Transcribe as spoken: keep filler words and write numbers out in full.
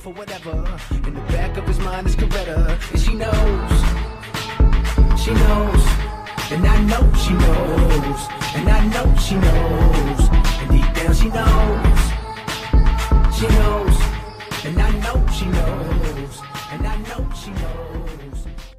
for whatever. In the back of his mind is Coretta, and she knows, she knows, and I know she knows, and I know she knows, and deep down she knows, she knows, and I know she knows, and I know she knows.